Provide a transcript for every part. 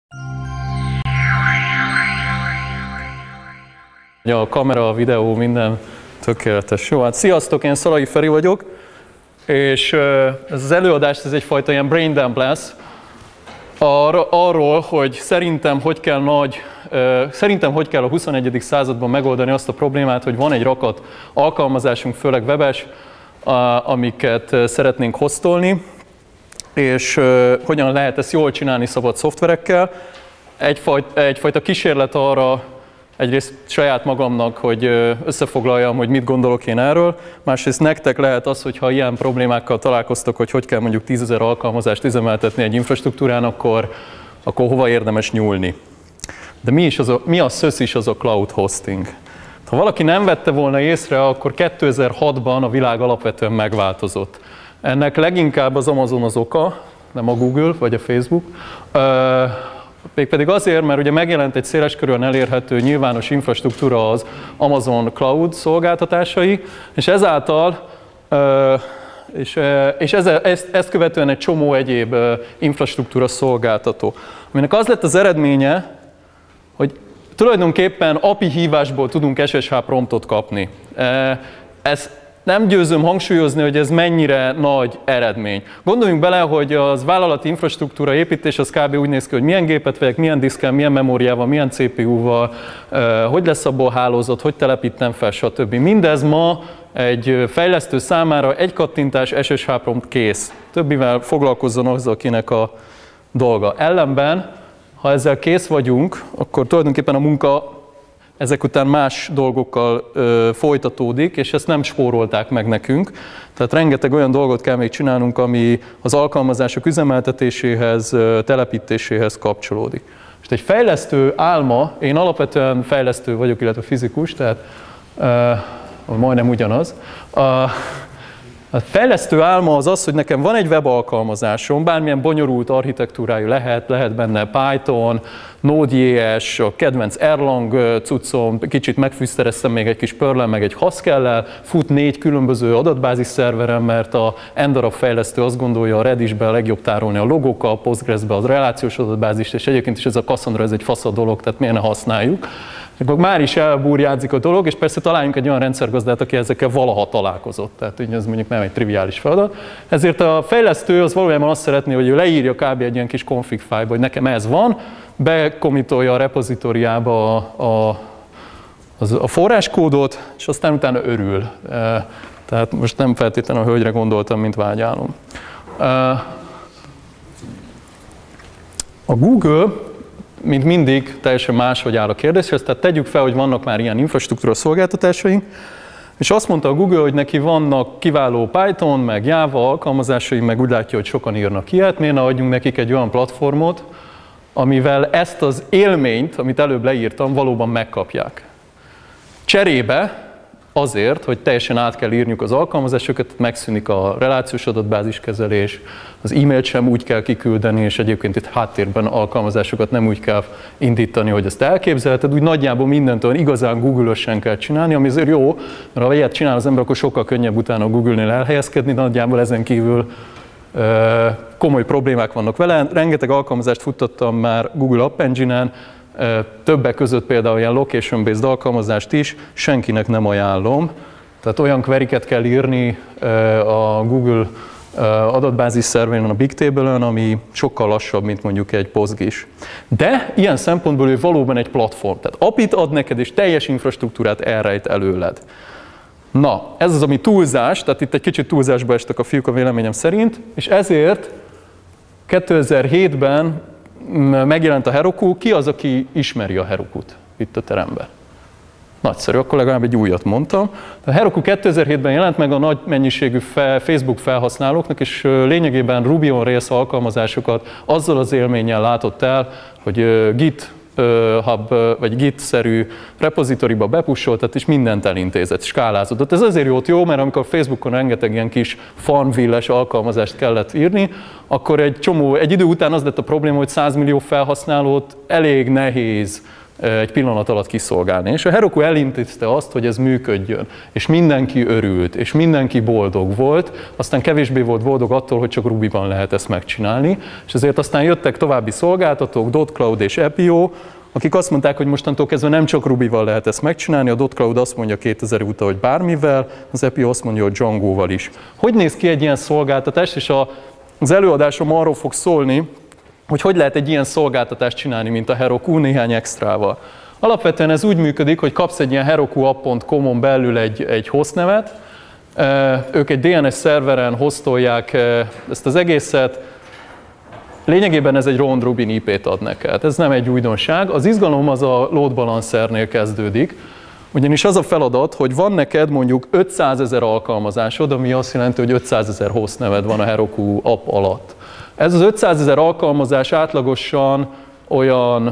A kamera, a videó, minden tökéletes. Jó, hát sziasztok, én Szalai Feri vagyok, és ez az előadás ez egyfajta ilyen brain dump lesz arról, hogy szerintem hogy kell a 21. században megoldani azt a problémát, hogy van egy rakat alkalmazásunk, főleg webes, amiket szeretnénk hostolni, és hogyan lehet ezt jól csinálni szabad szoftverekkel. Egyfajta kísérlet arra, egyrészt saját magamnak, hogy összefoglaljam, hogy mit gondolok én erről. Másrészt nektek lehet az, hogyha ilyen problémákkal találkoztok, hogy kell mondjuk 10 000 alkalmazást üzemeltetni egy infrastruktúrán, akkor hova érdemes nyúlni. De mi a szösz is az a cloud hosting? Ha valaki nem vette volna észre, akkor 2006-ban a világ alapvetően megváltozott. Ennek leginkább az Amazon az oka, nem a Google vagy a Facebook. Mégpedig azért, mert ugye megjelent egy széleskörűen elérhető nyilvános infrastruktúra az Amazon Cloud szolgáltatásai, és ezáltal, ezt követően egy csomó egyéb infrastruktúra szolgáltató. Aminek az lett az eredménye, hogy tulajdonképpen API hívásból tudunk SSH promptot kapni. Ez nem győzöm hangsúlyozni, hogy ez mennyire nagy eredmény. Gondoljunk bele, hogy az vállalati infrastruktúra építés az kb. Úgy néz ki, hogy milyen gépet vegyek, milyen diszken, milyen memóriával, milyen CPU-val, hogy lesz abból hálózat, hogy telepítem fel, stb. Mindez ma egy fejlesztő számára egy kattintás SSH prompt kész. Többivel foglalkozzon az, akinek a dolga. Ellenben, ha ezzel kész vagyunk, akkor tulajdonképpen a munka ezek után más dolgokkal folytatódik, és ezt nem spórolták meg nekünk. Tehát rengeteg olyan dolgot kell még csinálnunk, ami az alkalmazások üzemeltetéséhez, telepítéséhez kapcsolódik. És egy fejlesztő álma, én alapvetően fejlesztő vagyok, illetve fizikus, tehát majdnem ugyanaz. A fejlesztő álma az az, hogy nekem van egy webalkalmazásom, bármilyen bonyolult architektúrájú lehet benne Python, Node.js, a kedvenc Erlang cuccom, kicsit megfűszereztem még egy kis Perl-lel, meg egy Haskell-lel, fut 4 különböző adatbázis szerveren, mert a n-darab fejlesztő azt gondolja, a Redis-be a legjobb tárolni a logokkal, a Postgres-be az relációs adatbázist, és egyébként is ez a Cassandra, ez egy fasz a dolog, tehát miért ne használjuk. Akkor már is elburjádzik a dolog, és persze találjunk egy olyan rendszergazdát, aki ezekkel valaha találkozott. Tehát ugye ez mondjuk nem egy triviális feladat. Ezért a fejlesztő az valójában azt szeretné, hogy ő leírja kb. Egy ilyen kis config file-ba, hogy nekem ez van, bekomitolja a repozitóriába a forráskódot, és aztán utána örül. Tehát most nem feltétlenül a hölgyre gondoltam, mint vágyálom. A Google, mint mindig, teljesen máshogy áll a kérdéshez, tehát tegyük fel, hogy vannak már ilyen infrastruktúra szolgáltatásaink, és azt mondta a Google, hogy neki vannak kiváló Python, meg Java alkalmazásai, meg úgy látja, hogy sokan írnak ilyet, miért ne adjunk nekik egy olyan platformot, amivel ezt az élményt, amit előbb leírtam, valóban megkapják. Cserébe azért, hogy teljesen át kell írniuk az alkalmazásokat, megszűnik a relációs adatbáziskezelés, az e-mailt sem úgy kell kiküldeni, és egyébként itt háttérben alkalmazásokat nem úgy kell indítani, hogy ezt elképzelheted, úgy nagyjából mindent olyan igazán Google-ösen kell csinálni, ami azért jó, mert ha ilyet csinál az ember, akkor sokkal könnyebb utána a Google-nél elhelyezkedni, de nagyjából ezen kívül komoly problémák vannak vele. Rengeteg alkalmazást futtattam már Google App Engine-en, többek között például ilyen location-based alkalmazást is, senkinek nem ajánlom. Tehát olyan queryket kell írni a Google adatbázis szerverén, a Bigtable-ön, ami sokkal lassabb, mint mondjuk egy PostGIS. De ilyen szempontból ő valóban egy platform. Tehát API-t ad neked, és teljes infrastruktúrát elrejt előled. Na, ez az, ami túlzás, tehát itt egy kicsit túlzásba estek a fiúk a véleményem szerint, és ezért 2007-ben megjelent a Heroku. Ki az, aki ismeri a Herokut itt a teremben? Nagyszerű, akkor legalább egy újat mondtam. A Heroku 2007-ben jelent meg a nagy mennyiségű Facebook felhasználóknak, és lényegében Ruby on Rails alkalmazásokat azzal az élménnyel látott el, hogy GitHub vagy Git-szerű repozitoriba bepussoltat, és mindent elintézett, skálázódott. Ez azért jó, mert amikor Facebookon rengeteg ilyen kis Farmville-es alkalmazást kellett írni, akkor egy idő után az lett a probléma, hogy 100 millió felhasználót elég nehéz egy pillanat alatt kiszolgálni. És a Heroku elintézte azt, hogy ez működjön, és mindenki örült, és mindenki boldog volt, aztán kevésbé volt boldog attól, hogy csak Rubyban lehet ezt megcsinálni, és ezért aztán jöttek további szolgáltatók, dotCloud és Appio, akik azt mondták, hogy mostantól kezdve nem csak Rubyval lehet ezt megcsinálni, a dotCloud azt mondja 2000 óta, hogy bármivel, az Appio azt mondja, hogy Django-val is. Hogy néz ki egy ilyen szolgáltatás, és az előadásom arról fog szólni, hogy lehet egy ilyen szolgáltatást csinálni, mint a Heroku néhány extrával. Alapvetően ez úgy működik, hogy kapsz egy ilyen herokuapp.com-on belül egy hostnevet, ők egy DNS szerveren hostolják ezt az egészet, lényegében ez egy round robin IP-t ad neked, ez nem egy újdonság. Az izgalom az a load balancernél kezdődik, ugyanis az a feladat, hogy van neked mondjuk 500 000 alkalmazásod, ami azt jelenti, hogy 500 000 hostneved van a Heroku app alatt. Ez az 500 000 alkalmazás átlagosan olyan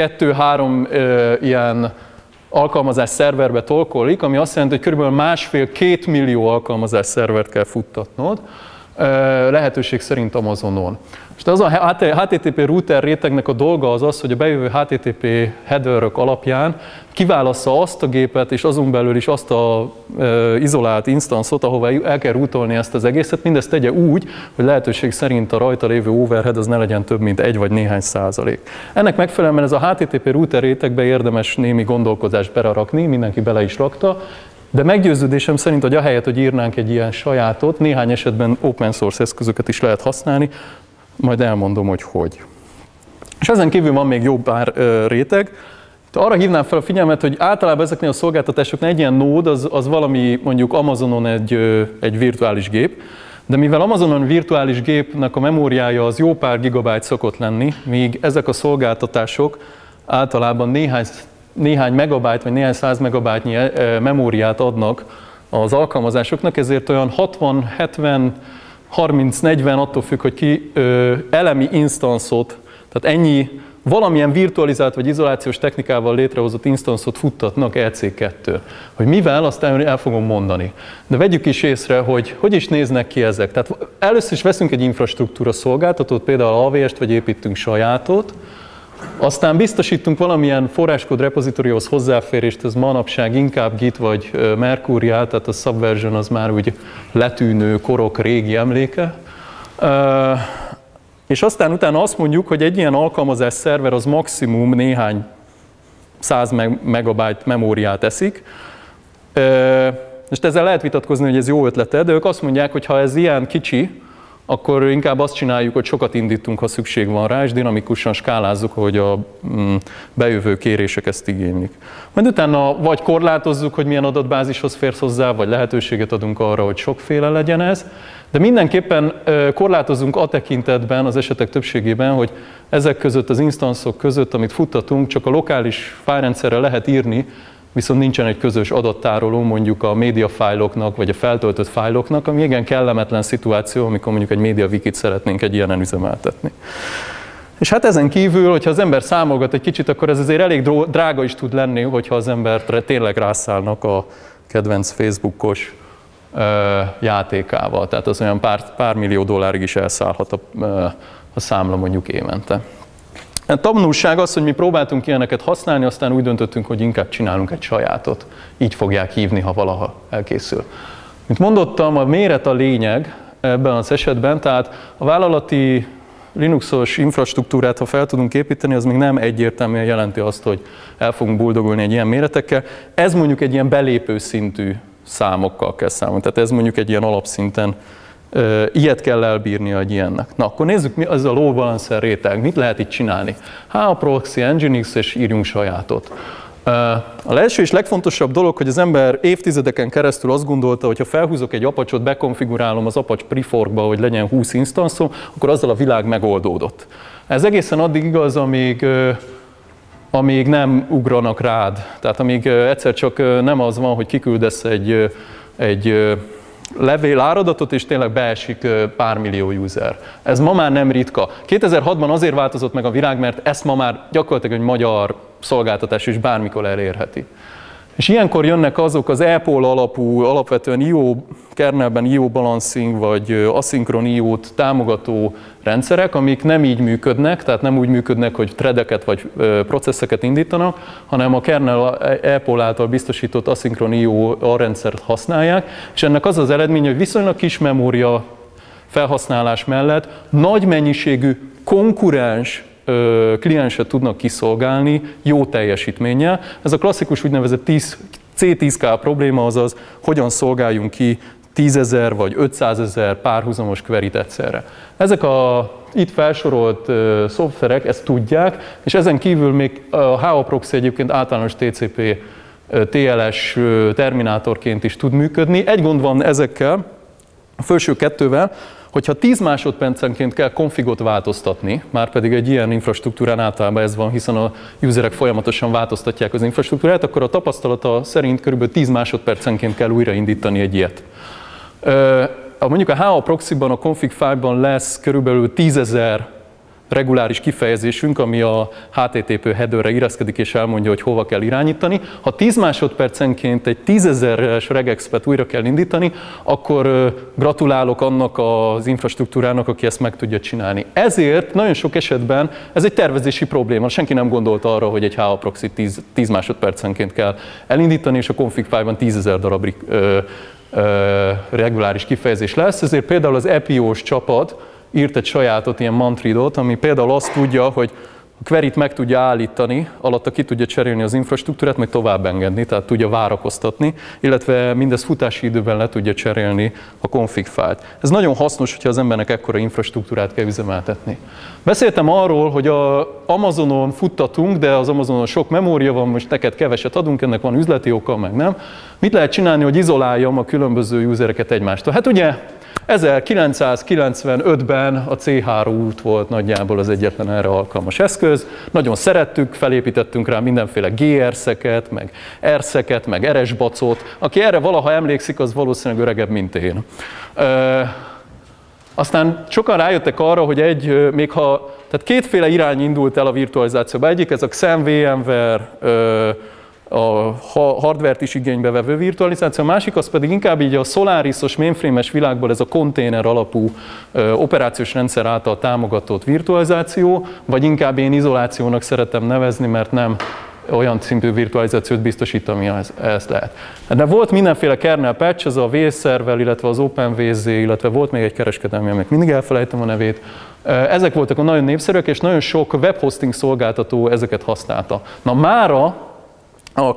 2-3 ilyen alkalmazás szerverbe tolkolik, ami azt jelenti, hogy kb. 1,5-2 millió alkalmazás szervert kell futtatnod, lehetőség szerint Amazonon. És az a HTTP router rétegnek a dolga az, hogy a bejövő HTTP headerök alapján kiválassza azt a gépet, és azon belül is azt az izolált instanszot, ahova el kell routolni ezt az egészet, mindezt tegye úgy, hogy lehetőség szerint a rajta lévő overhead az ne legyen több, mint 1 vagy néhány százalék. Ennek megfelelően ez a HTTP router rétegbe érdemes némi gondolkozást belerakni, mindenki bele is rakta, de meggyőződésem szerint, hogy ahelyett, hogy írnánk egy ilyen sajátot, néhány esetben open source eszközöket is lehet használni, majd elmondom, hogy hogy. És ezen kívül van még jó pár réteg. Arra hívnám fel a figyelmet, hogy általában ezeknél a szolgáltatásoknál egy ilyen nód az valami mondjuk Amazonon egy virtuális gép, de mivel Amazonon virtuális gépnek a memóriája az jó pár gigabyte szokott lenni, míg ezek a szolgáltatások általában néhány megabyte vagy néhány száz megabyte-nyi memóriát adnak az alkalmazásoknak, ezért olyan 60, 70, 30-40 attól függ, hogy ki elemi instanszot, tehát ennyi valamilyen virtualizált vagy izolációs technikával létrehozott instanszot futtatnak EC2. Hogy mivel, azt el fogom mondani. De vegyük is észre, hogy is néznek ki ezek. Tehát először is veszünk egy infrastruktúra szolgáltatót, például AWS-t, vagy építünk sajátot, aztán biztosítunk valamilyen forráskód repozitorihoz hozzáférést, ez manapság inkább Git vagy Mercurial, tehát a Subversion az már úgy letűnő korok régi emléke. És aztán utána azt mondjuk, hogy egy ilyen alkalmazás szerver az maximum néhány 100 megabyte memóriát eszik. És ezzel lehet vitatkozni, hogy ez jó ötlete, de ők azt mondják, hogy ha ez ilyen kicsi, akkor inkább azt csináljuk, hogy sokat indítunk, ha szükség van rá, és dinamikusan skálázzuk, ahogy a bejövő kérések ezt igénylik. Majd utána vagy korlátozzuk, hogy milyen adatbázishoz férsz hozzá, vagy lehetőséget adunk arra, hogy sokféle legyen ez, de mindenképpen korlátozunk a tekintetben, az esetek többségében, hogy ezek között, az instanszok között, amit futtatunk, csak a lokális fájlrendszerre lehet írni, viszont nincsen egy közös adattároló mondjuk a médiafájloknak, vagy a feltöltött fájloknak, ami igen kellemetlen szituáció, amikor mondjuk egy MediaWikit szeretnénk egy ilyenen üzemeltetni. És hát ezen kívül, hogyha az ember számolgat egy kicsit, akkor ez azért elég drága is tud lenni, hogyha az embert tényleg rászállnak a kedvenc Facebookos játékával. Tehát az olyan pár millió dollárig is elszállhat a számla mondjuk évente. A tanulság az, hogy mi próbáltunk ilyeneket használni, aztán úgy döntöttünk, hogy inkább csinálunk egy sajátot. Így fogják hívni, ha valaha elkészül. Mint mondottam, a méret a lényeg ebben az esetben, tehát a vállalati Linuxos infrastruktúrát, ha fel tudunk építeni, az még nem egyértelműen jelenti azt, hogy el fogunk boldogulni egy ilyen méretekkel. Ez mondjuk egy ilyen belépő szintű számokkal kell számolni, tehát ez mondjuk egy ilyen alapszinten ilyet kell elbírnia egy ilyennek. Na, akkor nézzük, mi az a load balancer réteg. Mit lehet itt csinálni? A proxy, Nginx, és írjunk sajátot. A első és legfontosabb dolog, hogy az ember évtizedeken keresztül azt gondolta, hogy ha felhúzok egy Apache-ot, bekonfigurálom az Apache preforkba, hogy legyen 20 instanszom, akkor azzal a világ megoldódott. Ez egészen addig igaz, amíg nem ugranak rád. Tehát amíg egyszer csak nem az van, hogy kiküldesz egy levél áradatot, és tényleg beesik pár millió user. Ez ma már nem ritka. 2006-ban azért változott meg a világ, mert ezt ma már gyakorlatilag egy magyar szolgáltatás is bármikor elérheti. És ilyenkor jönnek azok az EPOL alapú, alapvetően IO, kernelben IO balancing vagy aszinkron IO-t támogató rendszerek, amik nem így működnek, tehát nem úgy működnek, hogy threadeket vagy processzeket indítanak, hanem a kernel EPOL által biztosított aszinkron IO rendszert használják, és ennek az az eredménye, hogy viszonylag kis memória felhasználás mellett nagy mennyiségű konkurens klienset tudnak kiszolgálni jó teljesítménnyel. Ez a klasszikus úgynevezett C10K probléma, azaz hogyan szolgáljunk ki 10 000 vagy 500 000 párhuzamos queryt egyszerre. Ezek a itt felsorolt szoftverek ezt tudják, és ezen kívül még a HA Proxy egyébként általános TCP TLS terminátorként is tud működni. Egy gond van ezekkel, a felső kettővel, hogyha 10 másodpercenként kell konfigot változtatni, már pedig egy ilyen infrastruktúrán általában ez van, hiszen a userek folyamatosan változtatják az infrastruktúrát, akkor a tapasztalata szerint kb. 10 másodpercenként kell újraindítani egy ilyet. Mondjuk a HA Proxy-ban, a config file-ban lesz körülbelül 10 000 reguláris kifejezésünk, ami a HTTP headerre illeszkedik és elmondja, hogy hova kell irányítani. Ha 10 másodpercenként egy 10 000-es regexpet újra kell indítani, akkor gratulálok annak az infrastruktúrának, aki ezt meg tudja csinálni. Ezért nagyon sok esetben ez egy tervezési probléma. Senki nem gondolta arra, hogy egy HA Proxy 10 másodpercenként kell elindítani, és a config file-ban 10 000 darab reguláris kifejezés lesz. Ezért például az EPIO-s csapat írt egy sajátot, ilyen mantridot, ami például azt tudja, hogy a queryt meg tudja állítani, alatta ki tudja cserélni az infrastruktúrát, majd tovább engedni, tehát tudja várakoztatni, illetve mindez futási időben le tudja cserélni a config file-t. Ez nagyon hasznos, hogyha az embernek ekkora infrastruktúrát kell üzemeltetni. Beszéltem arról, hogy az Amazonon futtatunk, de az Amazonon sok memória van, most neked keveset adunk, ennek van üzleti oka, meg nem. Mit lehet csinálni, hogy izoláljam a különböző usereket egymástól? Hát ugye 1995-ben a C3 út volt nagyjából az egyetlen erre alkalmas eszköz. Nagyon szerettük, felépítettünk rá mindenféle GR-szeket, meg R-szeket, meg RS-bacot. Aki erre valaha emlékszik, az valószínűleg öregebb, mint én. Aztán sokan rájöttek arra, hogy tehát kétféle irány indult el a virtualizációba. Egyik ez a XAML-VMware, a hardvert is igénybe vevő virtualizáció, a másik az pedig inkább így a Solaris-os mainframe-es világból ez a konténer alapú operációs rendszer által támogatott virtualizáció, vagy inkább én izolációnak szeretem nevezni, mert nem olyan szintű virtualizációt biztosít, ami ezt lehet. De volt mindenféle kernel patch, ez a vServer, illetve az OpenVZ, illetve volt még egy kereskedelmi, aminek mindig elfelejtem a nevét. Ezek voltak a nagyon népszerűek, és nagyon sok webhosting szolgáltató ezeket használta. Na mára a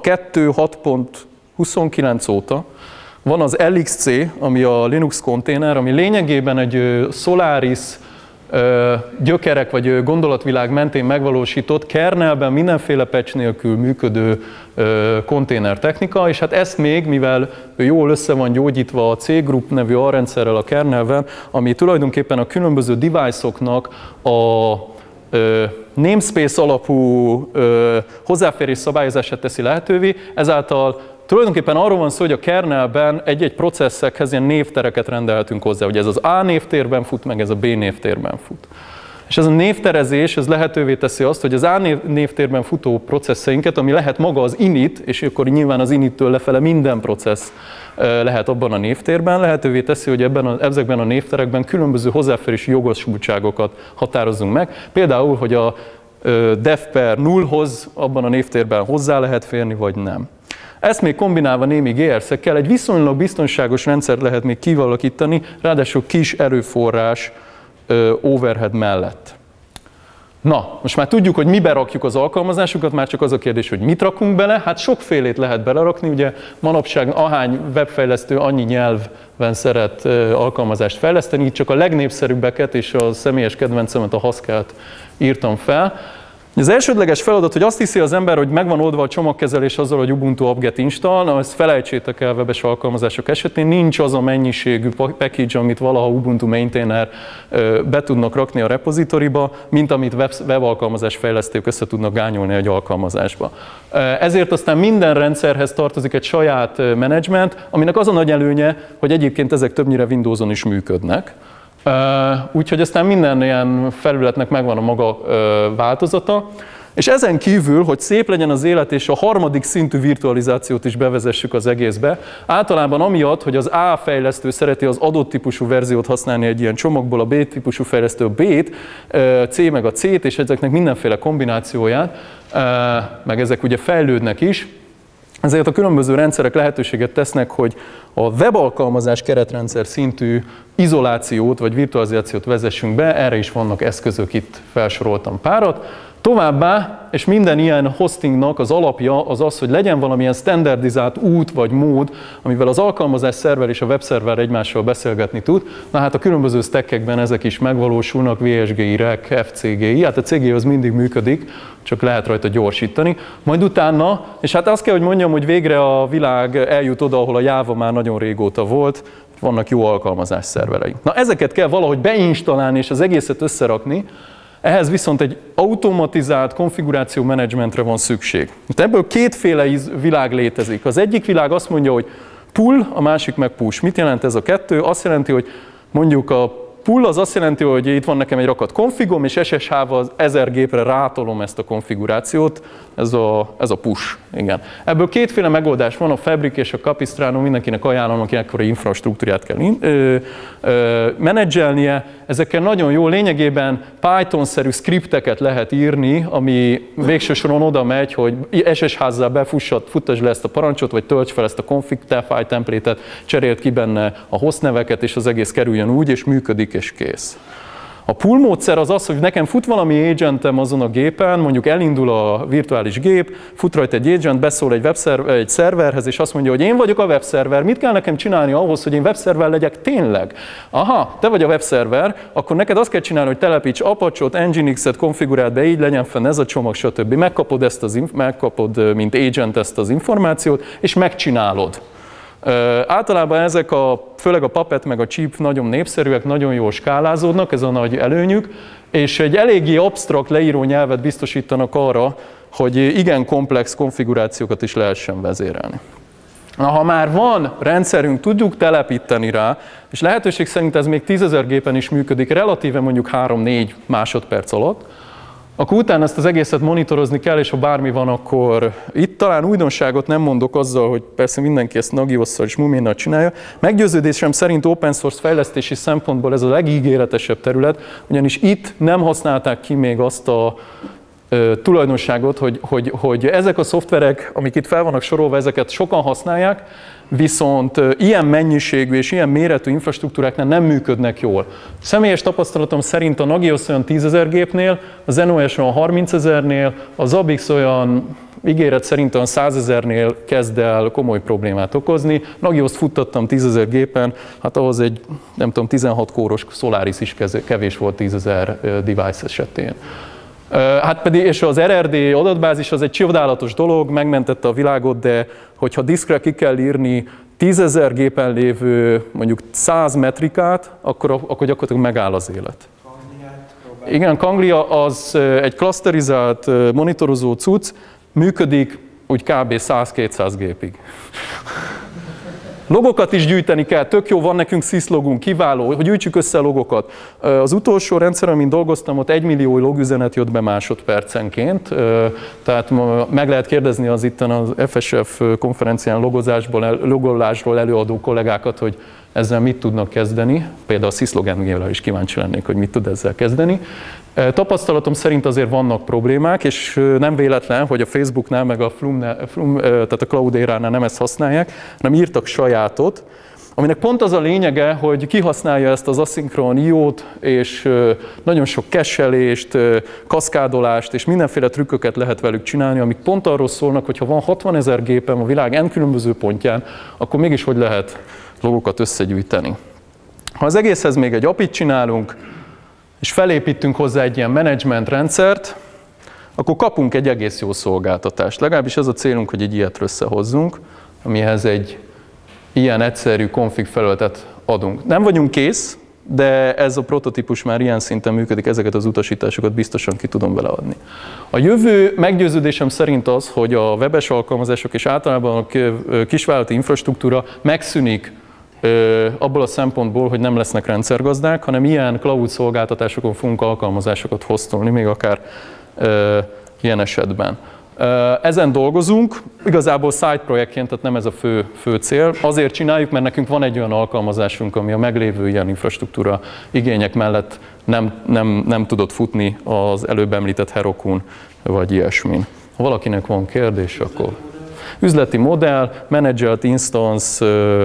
2.6.29 óta van az LXC, ami a Linux konténer, ami lényegében egy Solaris gyökerek vagy gondolatvilág mentén megvalósított, kernelben mindenféle patch nélkül működő konténer technika, és hát ezt még, mivel jól össze van gyógyítva a C-Group nevű alrendszerrel a kernelben, ami tulajdonképpen a különböző device-oknak a namespace alapú hozzáférés szabályozását teszi lehetővé, ezáltal tulajdonképpen arról van szó, hogy a kernelben egy-egy processzekhez ilyen névtereket rendelhetünk hozzá, hogy ez az A névtérben fut, meg ez a B névtérben fut. És ez a névterezés, ez lehetővé teszi azt, hogy az A névtérben futó processzeinket, ami lehet maga az init, és akkor nyilván az inittől lefele minden processz lehet abban a névtérben, lehetővé teszi, hogy ezekben a névterekben különböző hozzáférési jogosultságokat határozzunk meg. Például, hogy a def per nullhoz abban a névtérben hozzá lehet férni, vagy nem. Ezt még kombinálva némi GR-szekkel egy viszonylag biztonságos rendszert lehet még kialakítani, ráadásul kis erőforrás overhead mellett. Na, most már tudjuk, hogy mibe rakjuk az alkalmazásunkat, már csak az a kérdés, hogy mit rakunk bele. Hát sokfélét lehet belerakni, ugye manapság ahány webfejlesztő annyi nyelven szeret alkalmazást fejleszteni, így csak a legnépszerűbbeket és a személyes kedvencemet, a Haskell-t írtam fel. Az elsődleges feladat, hogy azt hiszi az ember, hogy megvan oldva a csomagkezelés azzal, hogy Ubuntu apt-get install, na ezt felejtsétek el webes alkalmazások esetén, nincs az a mennyiségű package, amit valaha Ubuntu maintainer be tudnak rakni a repozitoriba, mint amit web alkalmazás fejlesztők össze tudnak gányolni egy alkalmazásba. Ezért aztán minden rendszerhez tartozik egy saját menedzsment, aminek az a nagy előnye, hogy egyébként ezek többnyire Windowson is működnek. Úgyhogy aztán minden ilyen felületnek megvan a maga változata. És ezen kívül, hogy szép legyen az élet, és a harmadik szintű virtualizációt is bevezessük az egészbe, általában amiatt, hogy az A fejlesztő szereti az adott típusú verziót használni egy ilyen csomagból, a B típusú fejlesztő a B-t, C meg a C-t, és ezeknek mindenféle kombinációját, meg ezek ugye fejlődnek is, ezért a különböző rendszerek lehetőséget tesznek, hogy a webalkalmazás keretrendszer szintű izolációt vagy virtualizációt vezessünk be, erre is vannak eszközök, itt felsoroltam párat. Továbbá, és minden ilyen hostingnak az alapja az az, hogy legyen valamilyen standardizált út vagy mód, amivel az alkalmazás szerver és a webszerver egymással beszélgetni tud. Na hát a különböző stackekben ezek is megvalósulnak, VSGI, REC, FCGI, hát a CGI az mindig működik, csak lehet rajta gyorsítani. Majd utána, és hát azt kell, hogy mondjam, hogy végre a világ eljut oda, ahol a Java már nagyon régóta volt, vannak jó alkalmazás szerverei. Na ezeket kell valahogy beinstallálni és az egészet összerakni, ehhez viszont egy automatizált konfiguráció menedzsmentre van szükség. Ebből kétféle világ létezik. Az egyik világ azt mondja, hogy pull, a másik meg push. Mit jelent ez a kettő? Azt jelenti, hogy mondjuk a pull az azt jelenti, hogy itt van nekem egy rakat konfigom, és SSH-val 1000 gépre rátolom ezt a konfigurációt, ez a push. Igen. Ebből kétféle megoldás van, a Fabric és a Capistrano, mindenkinek ajánlom, aki ekkora infrastruktúrát kell menedzselnie. Ezekkel nagyon jó, lényegében Python-szerű skripteket lehet írni, ami végső soron oda megy, hogy SSH-zzal befuttasd le ezt a parancsot, vagy tölts fel ezt a config.file template-et, cseréld ki benne a hostneveket, és az egész kerüljön úgy, és működik, és kész. A pull módszer az az, hogy nekem fut valami agentem azon a gépen, mondjuk elindul a virtuális gép, fut rajta egy agent, beszól egy szerverhez, és azt mondja, hogy én vagyok a webszerver, mit kell nekem csinálni ahhoz, hogy én webszerver legyek tényleg? Aha, te vagy a webszerver, akkor neked azt kell csinálni, hogy telepíts Apache-ot, Nginx-et, konfiguráld be, így legyen fenn ez a csomag, stb. Megkapod, mint agent ezt az információt, és megcsinálod. Általában ezek főleg a Puppet meg a Chip nagyon népszerűek, nagyon jól skálázódnak, ez a nagy előnyük, és egy eléggé absztrakt leíró nyelvet biztosítanak arra, hogy igen komplex konfigurációkat is lehessen vezérelni. Na, ha már van rendszerünk, tudjuk telepíteni rá, és lehetőség szerint ez még 10 000 gépen is működik, relatíve mondjuk 3-4 másodperc alatt, akkor utána ezt az egészet monitorozni kell, és ha bármi van, akkor itt talán újdonságot nem mondok azzal, hogy persze mindenki ezt Nagiosszal és Muminnal csinálja. Meggyőződésem szerint open source fejlesztési szempontból ez a legígéretesebb terület, ugyanis itt nem használták ki még azt a tulajdonságot, hogy ezek a szoftverek, amik itt fel vannak sorolva, ezeket sokan használják, viszont ilyen mennyiségű és ilyen méretű infrastruktúráknál nem működnek jól. Személyes tapasztalatom szerint a Nagios olyan 10 000 gépnél, a ZenOS olyan 30 000-nél, a Zabbix olyan ígéret szerint olyan 100 000-nél kezd el komoly problémát okozni. Nagioszt futtattam 10 000 gépen, hát ahhoz egy, nem tudom, 16 kóros Solaris is kevés volt 10 000 device esetén. Hát pedig, és az RRD adatbázis az egy csodálatos dolog, megmentette a világot, de hogyha diszkre ki kell írni 10 000 gépen lévő mondjuk 100 metrikát, akkor gyakorlatilag megáll az élet. Igen, Kanglia az egy klaszterizált monitorozó cucc, működik úgy kb. 100-200 gépig. Logokat is gyűjteni kell, tök jó, van nekünk syslogunk, kiváló, hogy gyűjtsük össze a logokat. Az utolsó rendszer, amin dolgoztam, ott 1 millió logüzenet jött be másodpercenként, tehát meg lehet kérdezni az itten az FSF konferencián logolásról előadó kollégákat, hogy ezzel mit tudnak kezdeni, például a syslogengével is kíváncsi lennék, hogy mit tud ezzel kezdeni. Tapasztalatom szerint azért vannak problémák, és nem véletlen, hogy a Facebooknál, meg a tehát a Cloudera-nál nem ezt használják, hanem írtak sajátot, aminek pont az a lényege, hogy kihasználja ezt az aszinkron IO-t, és nagyon sok cache-elést, kaszkádolást, és mindenféle trükköket lehet velük csinálni, amik pont arról szólnak, hogy ha van 60 000 gépem a világ n különböző pontján, akkor mégis hogy lehet logokat összegyűjteni. Ha az egészhez még egy API-t csinálunk, és felépítünk hozzá egy ilyen menedzsment rendszert, akkor kapunk egy egész jó szolgáltatást. Legalábbis ez a célunk, hogy egy ilyet összehozzunk, amihez egy ilyen egyszerű config felületet adunk. Nem vagyunk kész, de ez a prototípus már ilyen szinten működik, ezeket az utasításokat biztosan ki tudom vele adni. A jövő meggyőződésem szerint az, hogy a webes alkalmazások és általában a kisvállalati infrastruktúra megszűnik abból a szempontból, hogy nem lesznek rendszergazdák, hanem ilyen cloud szolgáltatásokon fogunk alkalmazásokat hoztolni, még akár ilyen esetben. Ezen dolgozunk, igazából side projektként, tehát nem ez a fő cél. Azért csináljuk, mert nekünk van egy olyan alkalmazásunk, ami a meglévő ilyen infrastruktúra igények mellett nem tudott futni az előbb említett Heroku-n, vagy ilyesmin. Ha valakinek van kérdés, akkor üzleti modell, managed instance,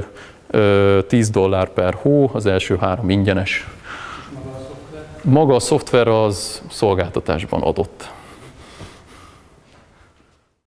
$10 per hó, az első 3 ingyenes. Maga a szoftver az szolgáltatásban adott.